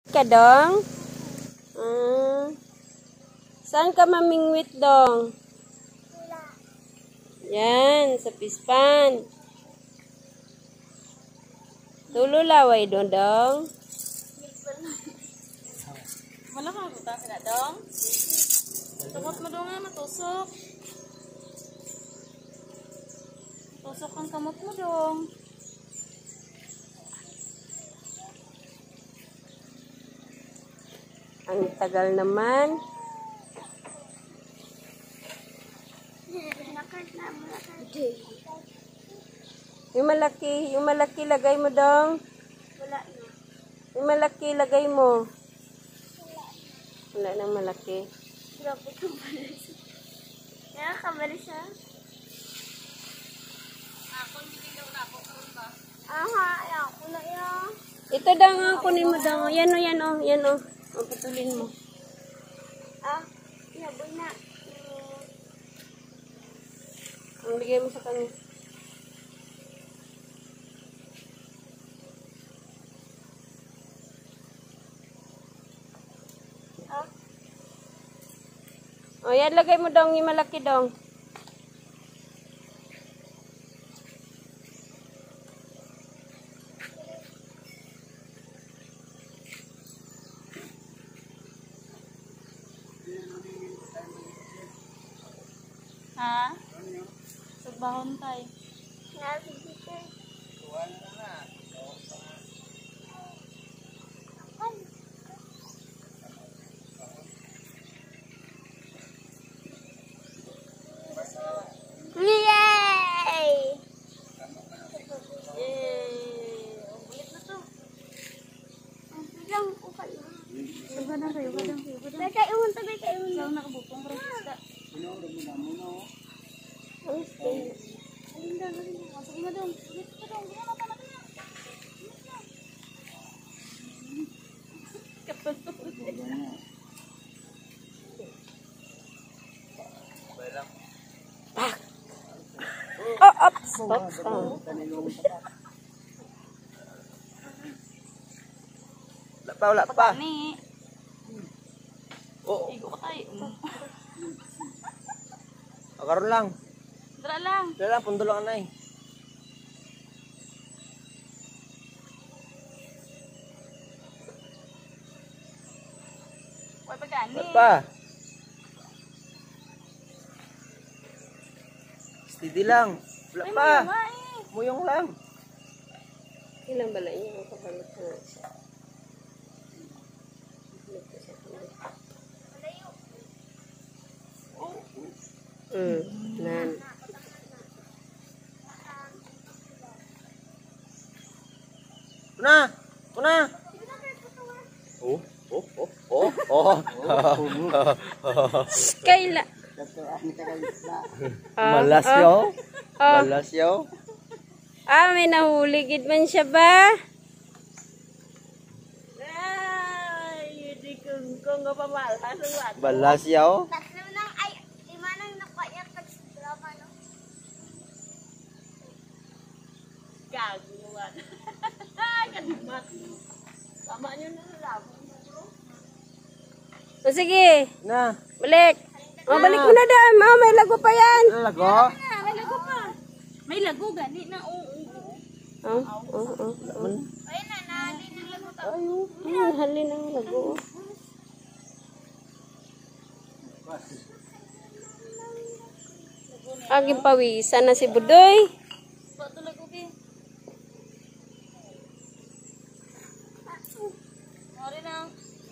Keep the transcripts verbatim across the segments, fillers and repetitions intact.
Ka dong? Hmm. Saan ka mamingwit dong? Yan, sa pispan. Tululaway dong dong. Wala ka magbuta sila dong. Tumot mo dong nga, matusok. Tusok ang kamot mo dong. Ang tagal naman. Yung malaki, yung malaki lagay mo dong. Wala na. Yung malaki lagay mo. Wala nang malaki. Grabe kamalis. Kaya kamalis ha? Ako hindi daw na ako ba? Aha, ako na yan. Ito daw nga kunin mo daw. Yan o, yan o, yan o. O, putulin mo. Ah, naboy na. Ang bigay mo sa kanya. Ah? O, yan lagay mo dong, yung malaki dong. Ha? Sagbahon tayo. Yay! Saga na kayo, gadang kayo, gadang. May kaiwan to, may kaiwan. Saan nakabukong prasista? Alinda, alinda. Masuk na dong. Dito ka dong. Gano'n pa na ka na. Oh, ops, ops. Oh. Wala pa, wala pa. Ni. Oo. Igo ka tayo. Karon lang. Dara lang. Dala lang, pundo lang anay. Huwag pagkani. Wala pa. Steady lang. Wala Ay, pa. mga eh. Muyong lang. Ilang bala niya ang kapalit na siya. Hmm, nan. Kuna. Kuna. Oh, oh, oh, oh, oh. Kaila. Malas Ah, yo. ah. Malas yo. Ah, may nahuligid man siya ba? Ay, hindi kong kong kapamalas ang lahat. Balas yo. Tatlo nang ay, lima nang nakwaya pag sa drama, no? Gago naman. Kadimat. Tama nyo na nalaman. O sige, Na. balik. O, balik mo na daan. Oh, may lago pa yan. Ano lago? Ah, may lago pa. May lago, gani na. Oo, oo. Oh, oh, oh. oh. Ayun na, nali ng lago ta. Ay, halin ang lago. Aging pawisan na si Budoy. Bato lago, bi. Mari na.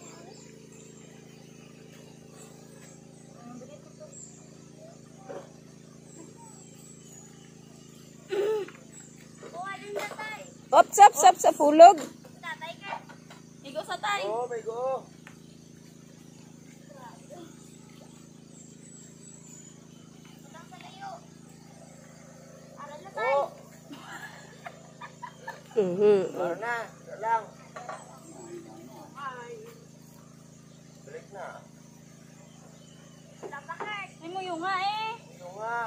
Ops, ops, ops, sa pulog. Igo sa tay. Oh, may go. Oh, Mhm. meron na. Dala lang. Balik na. Ay mo yung nga eh. Yung nga.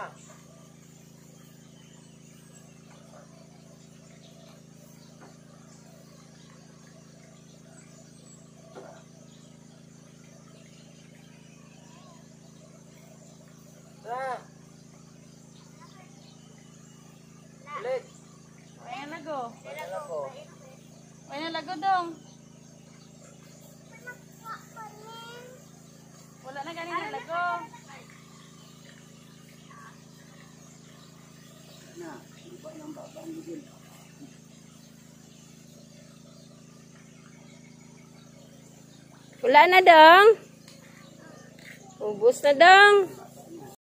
lago. Wala ko. May nalago dong. Wala na ganin nalago. Wala na dong. Ubus na dong.